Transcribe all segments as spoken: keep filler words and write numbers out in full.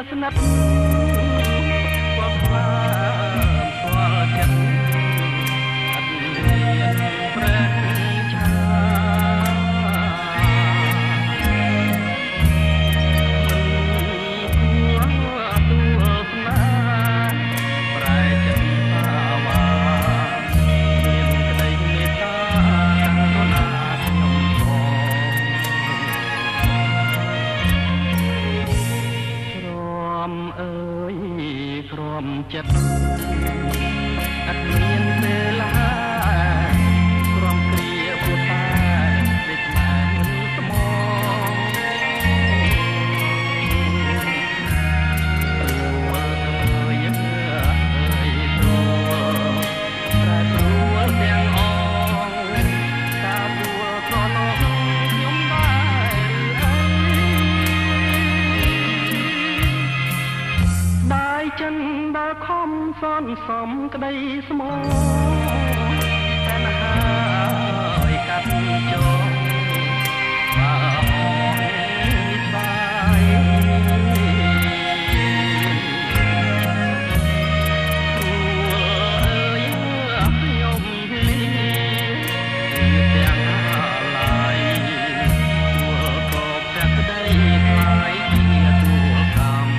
ស្និទ្ធស្គាល់ខ្លាស្គាល់ចិត្តអត់មានប្រេះឆាចិត្តអត់មានពេលឡាក្រំគ្រាពុតាពេកបានស្មងអើយអើយព្រោះតែព្រួលទាំងអងតាព្រួលក៏នងខ្ញុំដែរដែរចិនដល់ខំសន្សំក្តីស្មោះតែណាហើយកាត់ចោលបាអងស្បាយព្រួអើយខ្ញុំលីទាំងឡាយព្រួក៏តែក្តីខ្លាយជាទួលកម្ម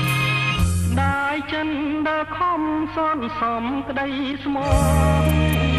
ចិនដើរខំសន្សំក្តីស្មោះ